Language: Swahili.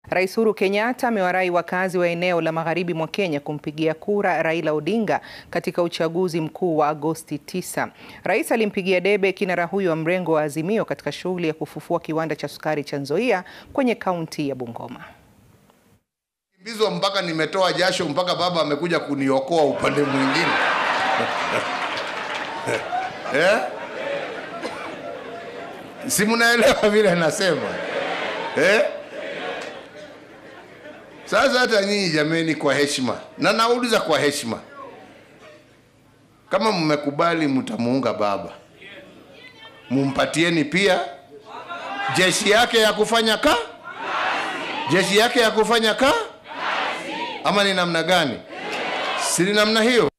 Rais Uhuru Kenyatta amewarai wakazi wa eneo la magharibi mwa Kenya kumpigia kura Raila Odinga katika uchaguzi mkuu wa Agosti 9. Rais alimpigia debe kinara huyo wa mrengo wa Azimio katika shughuli ya kufufua kiwanda cha sukari cha Nzoia kwenye kaunti ya Bungoma. Kimbizwa mpaka nimetoa jasho mpaka baba amekuja kuniokoa upande mwingine. Si mnaelewa vile nasema? Sasa hata nyinyi jameni, kwa heshima, na nauliza kwa heshima, kama mmekubali mtamuunga baba, mumpatieni pia jeshi yake ya kufanya jeshi yake ya kufanya ama ni namna gani? Si namna hiyo?